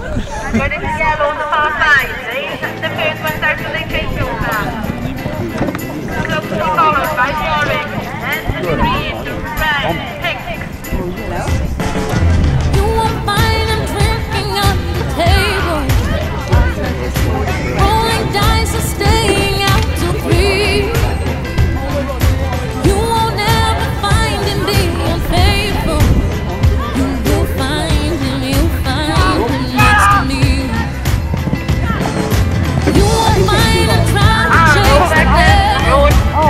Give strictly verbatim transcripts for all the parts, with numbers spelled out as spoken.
When it's yellow on the far side, see? The first one starts to change over. So we followed by the orange, and the green, the red, pink. You won't find them drinking on the table, rolling dice or staying out till three. You won't ever find him being unfaithful. You will find him, you'll find him next to me. You won't find him trying to chase the devil.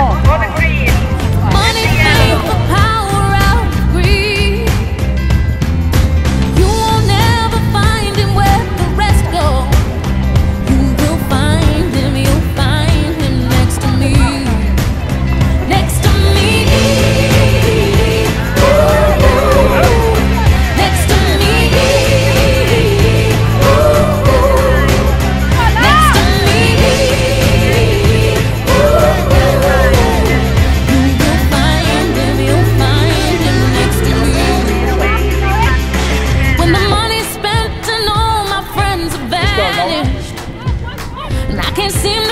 Money, fame, for power, out of greed. You won't ever find him where the rest go. You will find him, you'll find him next to me. Next to me. Next to me. Next to me. You will find him, you'll find him next to me. When the money's spent and all my friends have vanished, and I can't seem to